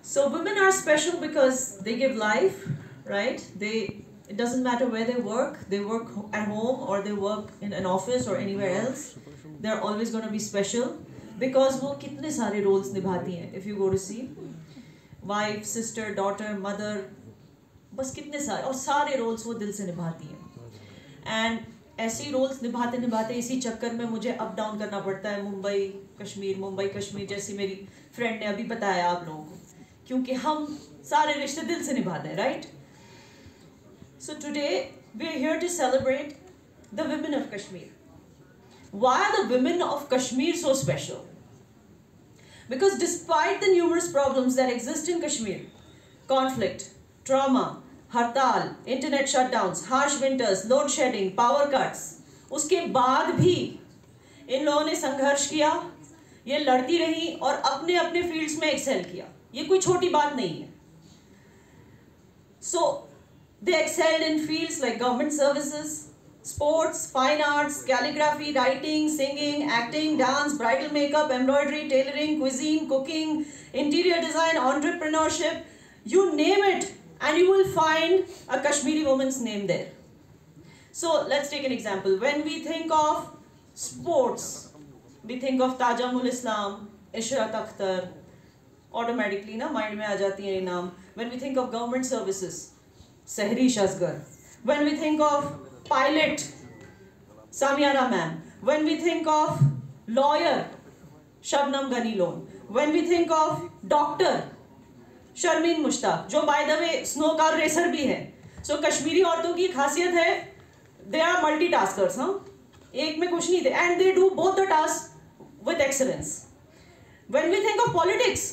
So women are special because they give life, right? It doesn't matter where they work at home or they work in an office or anywhere else. They're always going to be special because वो कितने सारे roles निभाती हैं. If you go to see, wife, sister, daughter, mother, बस कितने सारे और सारे roles वो दिल से निभाती हैं. And ऐसी रोल्स निभाते निभाते इसी चक्कर में मुझे अप डाउन करना पड़ता है मुंबई कश्मीर जैसी मेरी फ्रेंड ने अभी बताया आप लोगों को, क्योंकि हम सारे रिश्ते दिल से निभाते हैं, right? So today we are here to celebrate the women of Kashmir. Why are the women of Kashmir so special? Because despite the numerous problems that exist in Kashmir, conflict, trauma, हड़ताल, internet shutdowns, harsh winters, load shedding, power cuts, उसके बाद भी इन लोगों ने संघर्ष किया, ये लड़ती रही और अपने अपने फील्ड्स में एक्सेल किया. ये कोई छोटी बात नहीं है. So they excelled in fields like government services, sports, fine arts, calligraphy, writing, singing, acting, dance, bridal makeup, embroidery, tailoring, cuisine, cooking, interior design, entrepreneurship, you name it, and you will find a Kashmiri woman's name there. So let's take an example. When we think of sports, we think of Tajamul Islam, Ishrat Akhtar, automatically na mind mein aa jati hai naam. When we think of government services, Sehrish Asgar. When we think of pilot, Samiara ma'am. When we think of lawyer, Shabnam Ganilon. When we think of doctor, Sharmeen Mushtaq, जो by the way snow car racer भी है. सो कश्मीरी औरतों की खासियत है, they are multitaskers. एक में कुछ नहीं थे, and they do both the task with excellence. When we think of politics,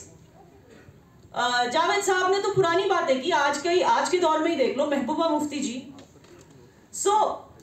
Javed साहब ने तो पुरानी बातें की, आज के दौर में ही देख लो, Mehbooba Mufti ji. So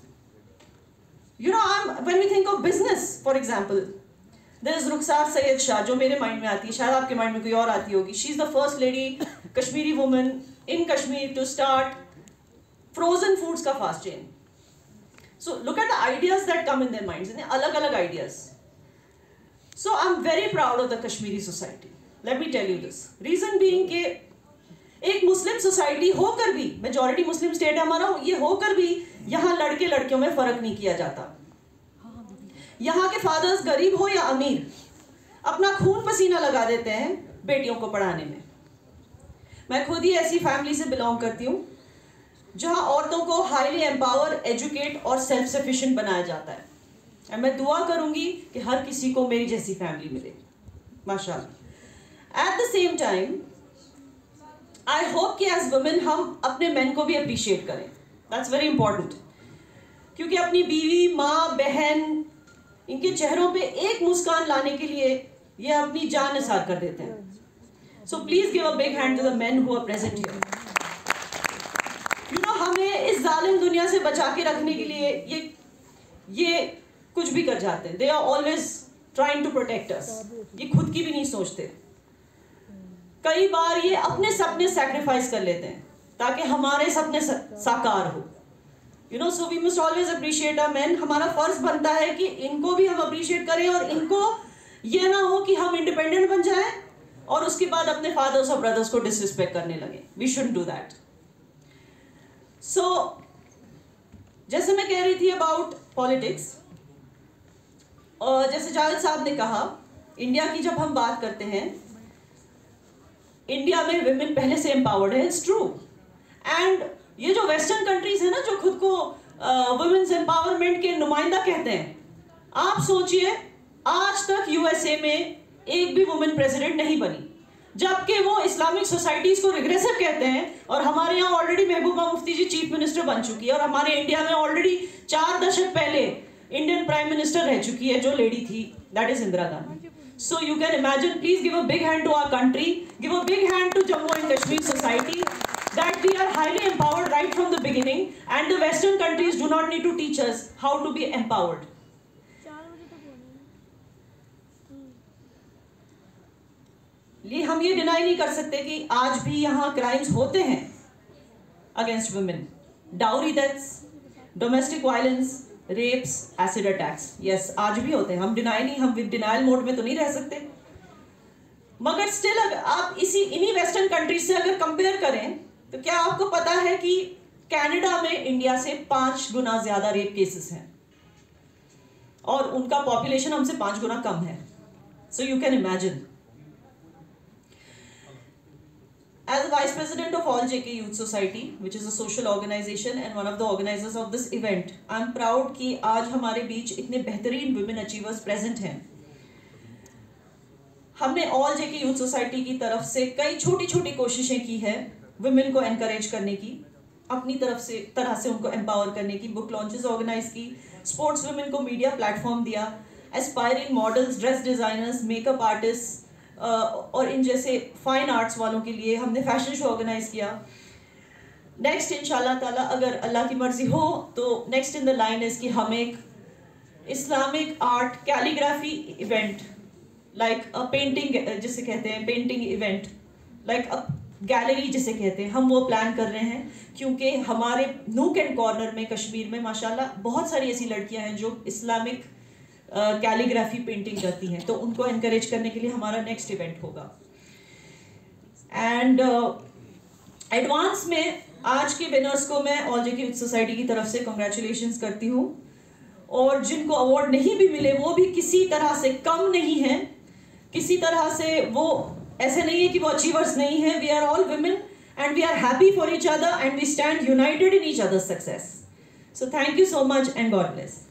you know, when we think of business, for example, There is Rukhsar Syed Shah, जो मेरे माइंड में आती है, शायद आपके माइंड में कोई और आती होगी. She is the first lady, Kashmiri woman in Kashmir to start frozen foods का fast chain. So look at the ideas that come in their minds, अलग-अलग ideas. So I'm very proud of the Kashmiri society. Let me tell you this. Reason being कि एक मुस्लिम society होकर भी, majority मुस्लिम state है हमारा, ये होकर भी यहाँ लड़के लड़कियों में फर्क नहीं किया जाता. यहाँ के फादर्स गरीब हो या अमीर, अपना खून पसीना लगा देते हैं बेटियों को पढ़ाने में. मैं खुद ही ऐसी फैमिली से बिलोंग करती हूँ जहाँ औरतों को हाईली एम्पावर, एजुकेट और सेल्फ सफिशिएंट बनाया जाता है. और मैं दुआ करूँगी कि हर किसी को मेरी जैसी फैमिली मिले, माशाल्लाह. At the same time I hope कि एज वुमेन हम अपने मेन को भी अप्रिशिएट करें. दैट्स वेरी इंपॉर्टेंट, क्योंकि अपनी बीवी, माँ, बहन, इनके चेहरों पे एक मुस्कान लाने के लिए ये अपनी जान निसार कर देते हैं. So please give a big hand to the men who are present here. You know, हमें इस जालिम दुनिया से बचा के रखने के लिए ये कुछ भी कर जाते हैं. They are always trying to protect us. ये खुद की भी नहीं सोचते. कई बार ये अपने सपने सैक्रिफाइस कर लेते हैं ताकि हमारे सपने साकार हो. You know, so we must always appreciate our men. हमारा फर्ज बनता है कि इनको भी हम अप्रिशिएट करें और इनको ये ना हो कि हम इंडिपेंडेंट बन जाएं और उसके बाद अपने फादर्स और ब्रदर्स को डिसरिस्पेक्ट करने लगे. We shouldn't do that. So, जैसे मैं कह रही थी अबाउट पॉलिटिक्स, और जैसे जावेद साहब ने कहा, इंडिया की जब हम बात करते हैं, इंडिया में विमेन पहले से एम्पावर्ड है. It's true. एंड ये जो वेस्टर्न कंट्रीज है ना, जो खुद को वुमेन्स एम्पावरमेंट के नुमाइंदा कहते हैं, आप सोचिए आज तक यूएसए में एक भी वुमेन प्रेसिडेंट नहीं बनी, जबकि वो इस्लामिक सोसाइटीज को रिग्रेसिव कहते हैं. और हमारे यहाँ already Mehbooba Mufti ji chief minister बन चुकी है, और हमारे इंडिया में ऑलरेडी 4 दशक पहले इंडियन प्राइम मिनिस्टर रह चुकी है जो लेडी थी, that is Indira Gandhi. So you can imagine. Please give a big hand to our country, give a big hand to Jammu and Kashmir society, that we are highly empowered right from the beginning, and the western countries do not need to teach us how to be empowered. हम ये deny नहीं कर सकते कि आज भी यहाँ crimes होते हैं against women. Dowry deaths, domestic violence, rapes, acid attacks, yes आज भी होते हैं. हम डिनाई नहीं, हम डिनाइल मोड में तो नहीं रह सकते. मगर स्टिल अगर आप इन्हीं वेस्टर्न कंट्रीज से अगर कंपेयर करें तो क्या आपको पता है कि कनाडा में इंडिया से 5 गुना ज्यादा रेप केसेस हैं और उनका पॉपुलेशन हमसे 5 गुना कम है. So you can imagine. As the Vice President of All JK Youth Society, which is a social organization and one of the organizers of this event, I am proud कि आज हमारे बीच इतने बेहतरीन women achievers present हैं. हमने All JK Youth Society की तरफ से कई छोटी-छोटी कोशिशें की है women को encourage करने की, अपनी तरह से उनको empower करने की, book launches organize की, sports women को media platform दिया, aspiring models, dress designers, makeup artists, और इन जैसे फाइन आर्ट्स वालों के लिए हमने फैशन शो ऑर्गेनाइज किया. नेक्स्ट इंशाल्लाह ताला अगर अल्लाह की मर्जी हो तो next in the line is कि हम एक Islamic art calligraphy event like a painting जिसे कहते हैं painting event like a gallery जिसे कहते हैं, हम वो प्लान कर रहे हैं क्योंकि हमारे नूक एंड कॉर्नर में कश्मीर में माशाल्लाह बहुत सारी ऐसी लड़कियां हैं जो इस्लामिक कैलीग्राफी पेंटिंग करती हैं, तो उनको एनकरेज करने के लिए हमारा नेक्स्ट इवेंट होगा. एंड एडवांस में आज के विनर्स को मैं ऑल जेके यूथ सोसाइटी की तरफ से कॉन्ग्रेचुलेशंस करती हूँ, और जिनको अवार्ड नहीं भी मिले वो भी किसी तरह से कम नहीं है, किसी तरह से वो ऐसे नहीं है कि वो अचीवर्स नहीं है. We are all women and we are happy for each other and we stand united in each other's success. So thank you so much and God bless.